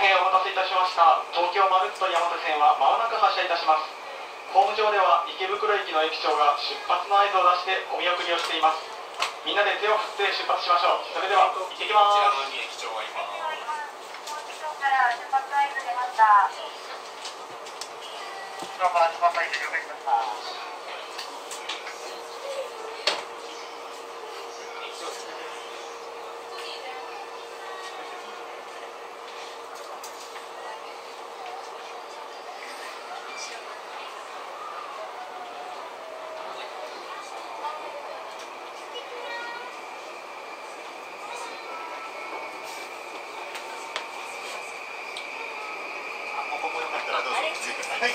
変お待たせいたしました。東京まるっと山手線はまもなく発車いたします。ホーム上では池袋駅の駅長が出発の合図を出してお見送りをしています。みんなで手を振って出発しましょう。それでは行ってきます。 こちらの駅長は今駅長から出発合図出ました。 後ろから出発合図了解しました。 ここよかったらどうぞ来てください。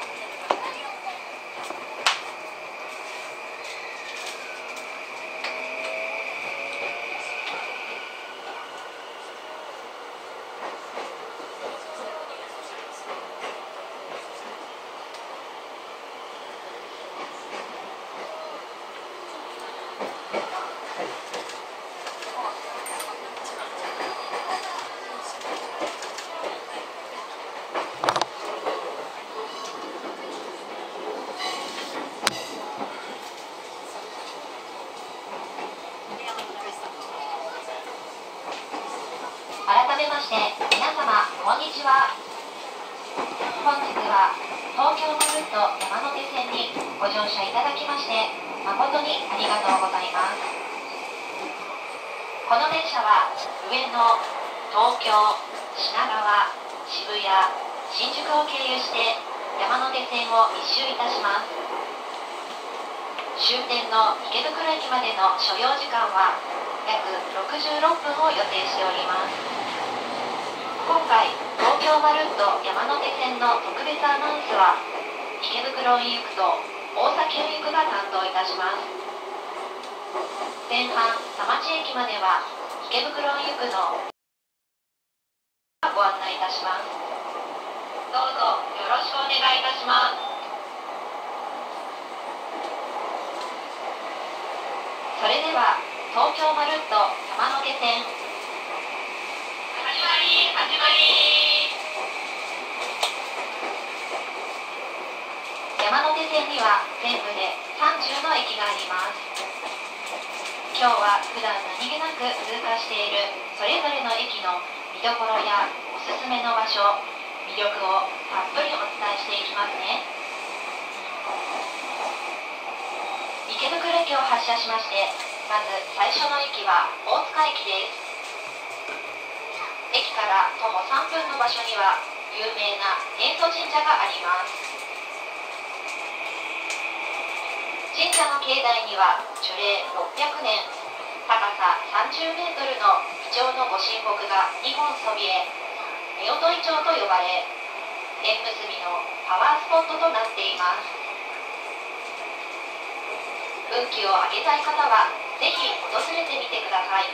改めまして皆様こんにちは。本日は東京まるっと山手線にご乗車いただきまして誠にありがとうございます。この電車は上野、東京、品川、渋谷、新宿を経由して山手線を一周いたします。終点の池袋駅までの所要時間は約66分を予定しております。今回東京まるっと山手線の特別アナウンスは池袋運輸区と大崎運輸区が担当いたします。前半田町駅までは池袋運輸区のご案内いたします。どうぞよろしくお願いいたします。それでは東京まるっと山手線始まり山手線には全部で30の駅があります。今日は普段何気なく通過しているそれぞれの駅の見どころやおすすめの場所、魅力をたっぷりお伝えしていきますね。池袋駅を発車しまして、まず最初の駅は大塚駅です。駅から徒歩3分の場所には有名な元祖神社があります。神社の境内には樹齢600年、高さ30メートルのイチョウのご神木が2本そびえ、夫婦イチョウと呼ばれ、縁結びのパワースポットとなっています。運気を上げたい方はぜひ訪れてみてください。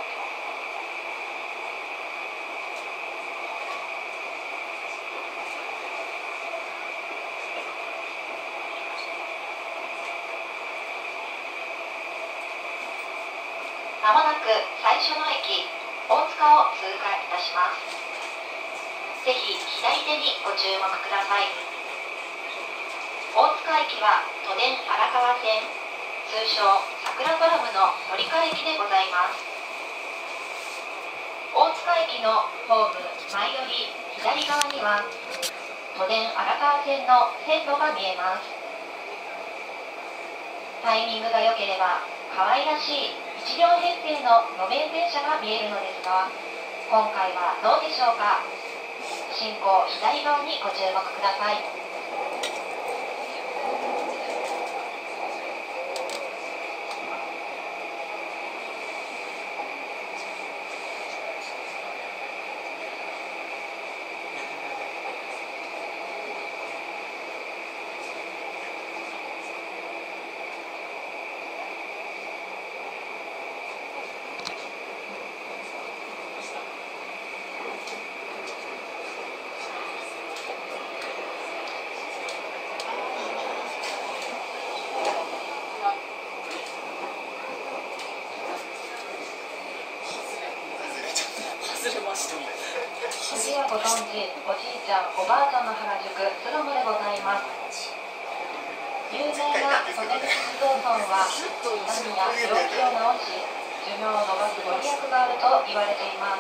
まもなく最初の駅、大塚を通過いたします。ぜひ左手にご注目ください。大塚駅は都電荒川線、通称桜トラムの乗り換え駅でございます。大塚駅のホーム前より左側には都電荒川線の線路が見えます。タイミングが良ければ可愛らしい1両編成の路面電車が見えるのですが、今回はどうでしょうか。進行左側にご注目ください。 はご存知、おじいちゃんおばあちゃんの原宿巣鴨でございます。有名な曽根口地蔵尊は痛みや病気を治し寿命を延ばすご利益があると言われています。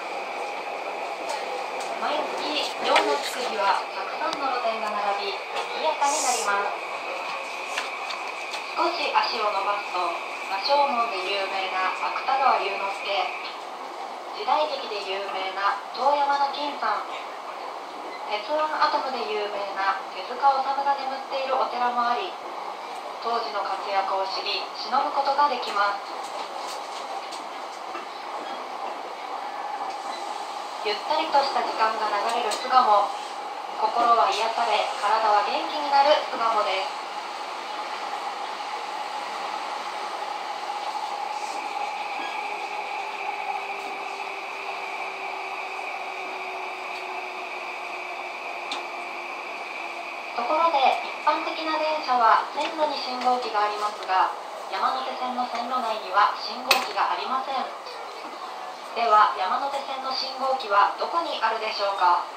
毎月4のつく日はたくさんの露店が並び賑やかになります。少し足を伸ばすと羅生門で有名な芥川龍之介、時代劇で有名な遠山の金さん、鉄腕アトムで有名な手塚治虫が眠っているお寺もあり、当時の活躍を知り忍ぶことができます。ゆったりとした時間が流れる巣鴨、心は癒され体は元気になる巣鴨です。ところで一般的な電車は線路に信号機がありますが、山手線の線路内には信号機がありません。では山手線の信号機はどこにあるでしょうか。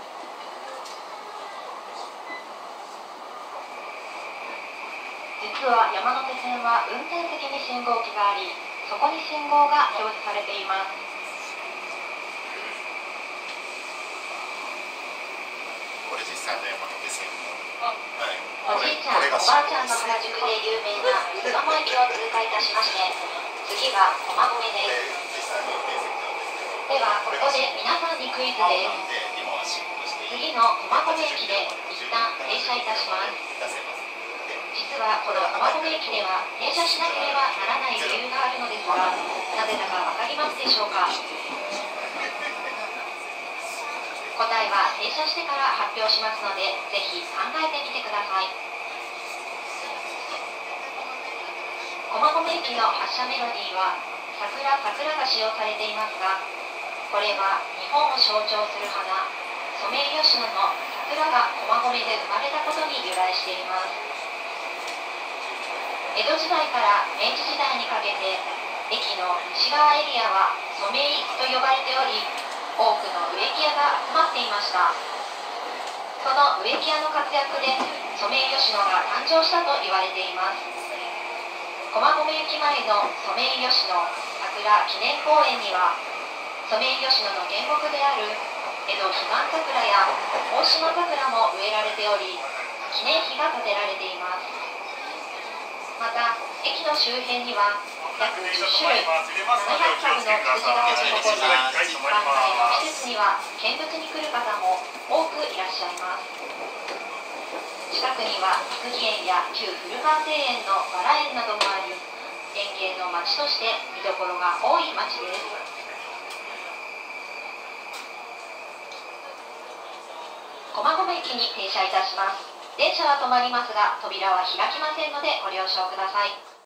実は山手線は運転席に信号機があり、そこに信号が表示されています。 これ実際の山手線の、はい、 おじいちゃん、おばあちゃんの原宿で有名な巣鴨駅を通過いたしまして、次は駒込です。 実際の運転席なんですけど、 ではここで皆さんにクイズです。 今は進行して次の駒込駅で一旦停車いたします。 出せます。 実はこの駒込駅では停車しなければならない理由があるのですが、なぜだかわかりますでしょうか。答えは停車してから発表しますので、ぜひ考えてみてください。駒込駅の発車メロディーは桜桜が使用されていますが、これは日本を象徴する花ソメイヨシノの桜が駒込で生まれたことに由来しています。江戸時代から明治時代にかけて駅の西側エリアはソメイと呼ばれており、多くの植木屋が集まっていました。その植木屋の活躍でソメイヨシノが誕生したと言われています。駒込駅前のソメイヨシノ桜記念公園には、ソメイヨシノの原木である江戸彼岸桜や大島桜も植えられており、記念碑が建てられています。また駅の周辺には約10種類700株のツツジが咲き誇り、満開の季節には見物に来る方も多くいらっしゃいます。近くには菊池園や旧古川庭園のバラ園などもあり、園芸の町として見どころが多い町です。駒込駅に停車いたします。電車は止まりますが扉は開きませんのでご了承ください。